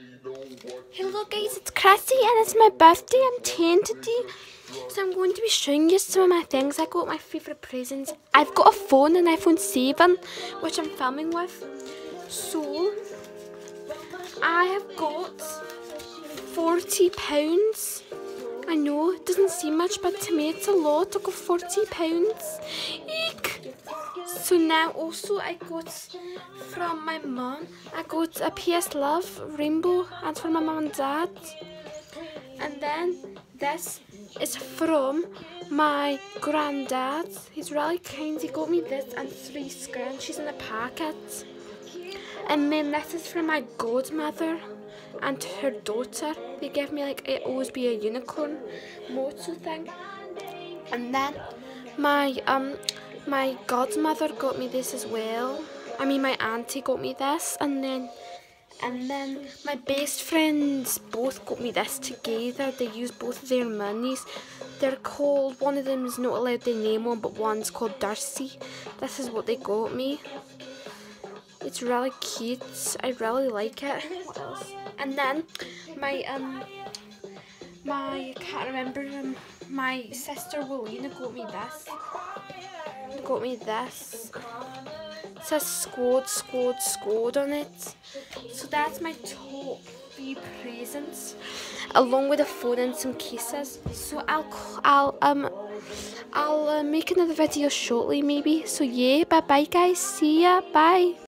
Hello guys, it's Chrissy and it's my birthday. I'm 10 today. So I'm going to be showing you some of my things. I got my favourite presents. I've got a phone, an iPhone 7, which I'm filming with. So I have got £40. I know, it doesn't seem much, but to me it's a lot. I got £40. Eek! So now also I got from my mum, I got a PS Love rainbow, and from my mum and dad. And then this is from my granddad. He's really kind. He got me this and 3 scrunchies in a packet. And then this is from my godmother and her daughter. They gave me like it always be a unicorn motto thing. And then my godmother got me this as well. I mean my auntie got me this, and then my best friends both got me this together. They used both of their monies. They're called, one of them is not allowed to name one, but one's called Darcy. This is what they got me. It's really cute. I really like it. What else? And then my I can't remember, my sister Willina got me this. Got me this. It says squad on it. So that's my top 3 presents, along with a phone and some cases. So I'll make another video shortly maybe. So yeah, bye bye guys. See ya. Bye.